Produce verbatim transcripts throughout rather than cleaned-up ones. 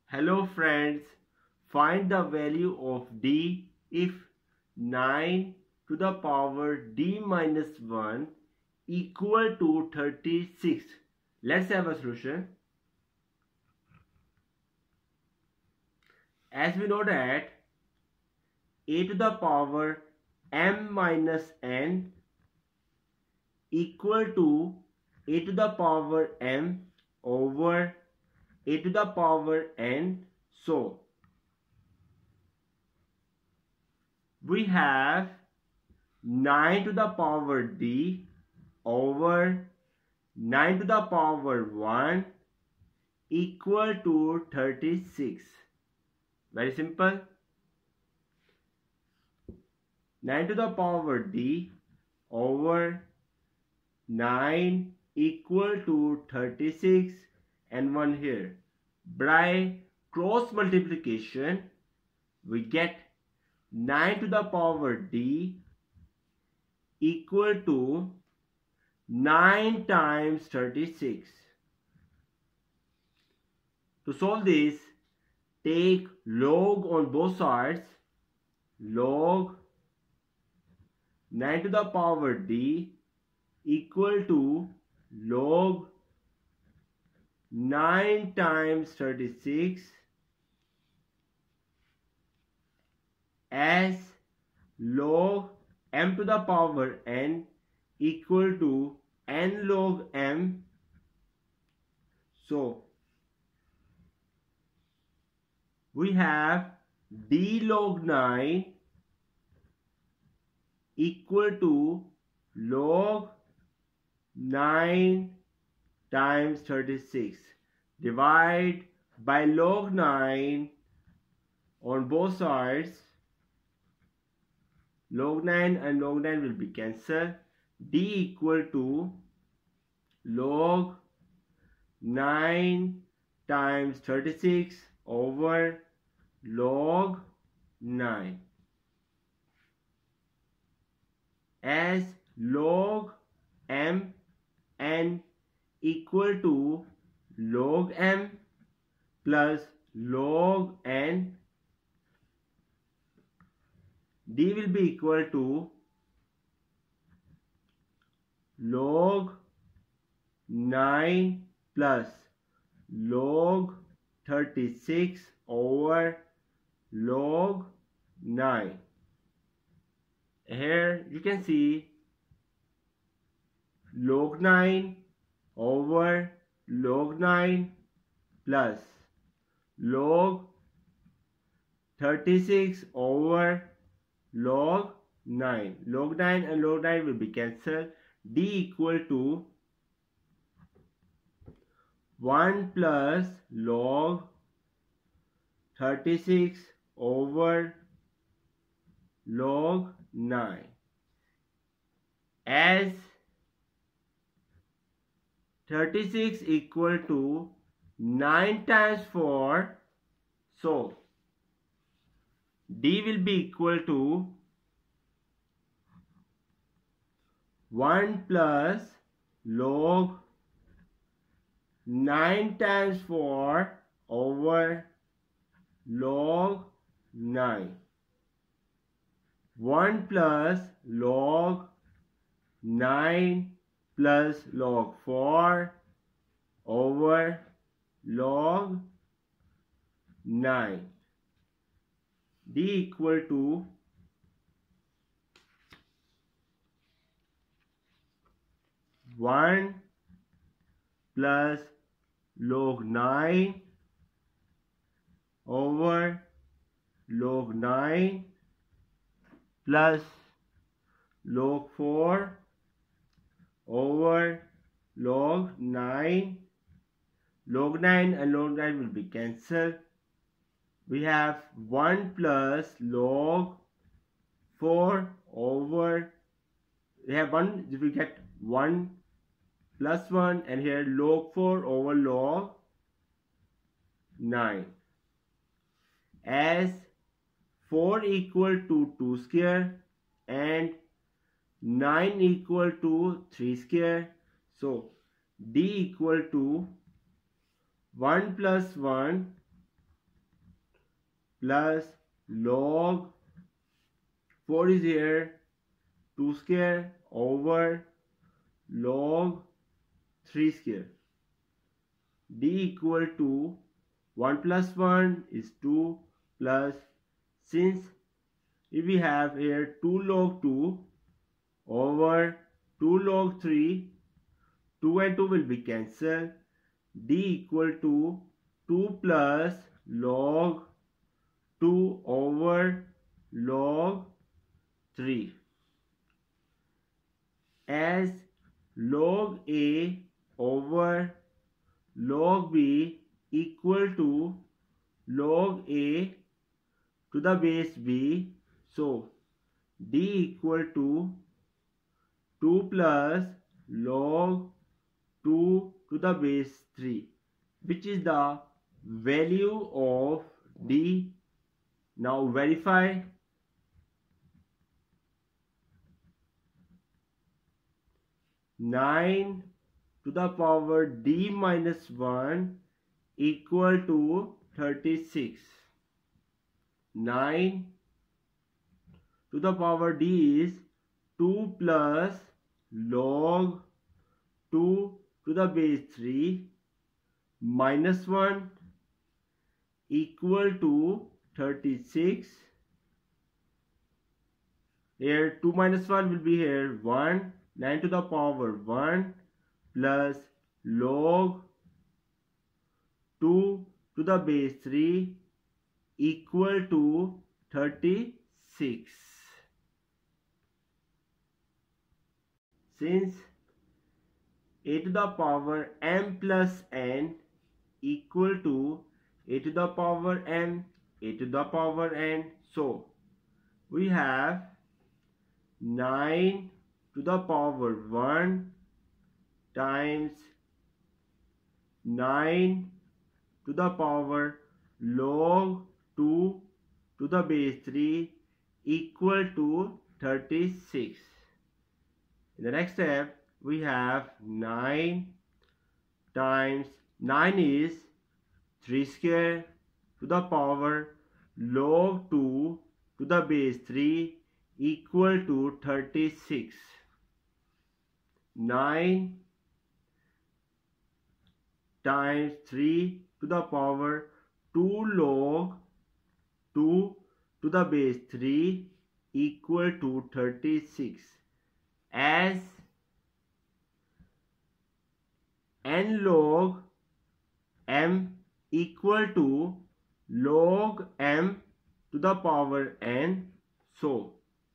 Hello friends, find the value of d if nine to the power d minus one equal to thirty-six. Let's have a solution. As we know that a to the power m minus n equal to a to the power m over a to the power n. So we have nine to the power d over nine to the power one equal to thirty-six. Very simple. nine to the power d over nine equal to thirty-six and one here. By cross multiplication we get nine to the power d equal to nine times thirty-six. To solve this, take log on both sides. Log nine to the power d equal to log nine times thirty-six as log m to the power n equal to n log m. So we have d log nine equal to log nine times thirty-six. Divide by log nine on both sides. Log nine and log nine will be cancelled. D equal to log nine times thirty-six over log nine as log m n equal to log m plus log n. D will be equal to log nine plus log thirty-six over log nine. Here you can see log nine over log nine plus log thirty-six over log nine. Log nine and log nine will be cancelled. D equal to one plus log thirty-six over log nine as thirty-six equal to nine times four. So D will be equal to one plus log nine times four over log nine. one plus log nine plus log four over log nine. D equal to one plus log nine over log nine plus log four over log nine. Log nine and log nine will be cancelled. We have one plus log four over, we have one, we get one plus one, and here log four over log nine as four equal to two square and nine equal to three square. So D equal to one plus one plus log four is here, two square over log three square. D equal to one plus one is two, plus, since if we have here two log two over two log three, two and two will be cancelled. D equal to two plus log two over log three, as log A over log B equal to log A to the base B. So D equal to two plus log two to the base three, which is the value of D. Now verify. nine to the power D minus one equal to thirty-six. nine to the power D is two plus log two to the base three minus one equal to thirty-six. Here two minus one will be here one. nine to the power one plus log two to the base three equal to thirty-six. Since a to the power m plus n equal to a to the power m, a to the power n, so we have nine to the power one times nine to the power log two to the base three equal to thirty-six. In the next step, we have nine times nine is three square to the power log two to the base three equal to thirty-six. nine times three to the power two log two to the base three equal to thirty-six, as n log m equal to log m to the power n. So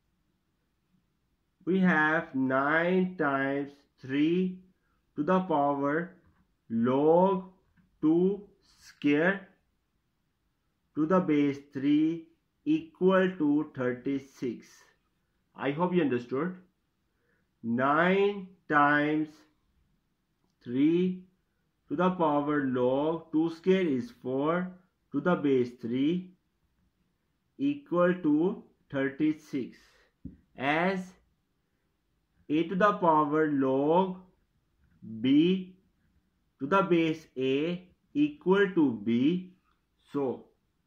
we have nine times three to the power log two square to the base three equal to thirty-six. I hope you understood. nine times three to the power log two square is four to the base three equal to thirty-six, as a to the power log b to the base a equal to b. So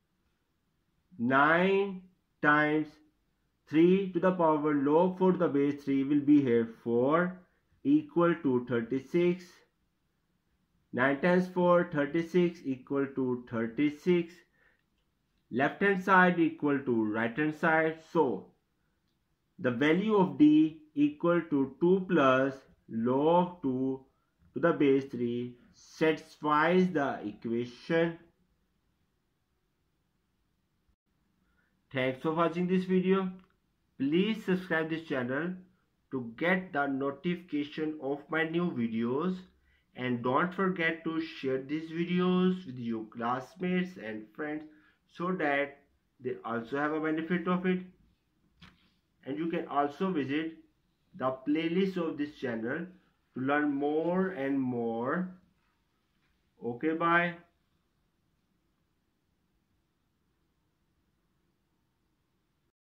nine times three to the power log four to the base three will be here four equal to thirty-six. nine times four, thirty-six equal to thirty-six. Left hand side equal to right hand side. So the value of D equal to two plus log two to the base three satisfies the equation. Thanks for watching this video. Please subscribe this channel to get the notification of my new videos, and don't forget to share these videos with your classmates and friends so that they also have a benefit of it. And you can also visit the playlist of this channel to learn more and more. Okay, bye.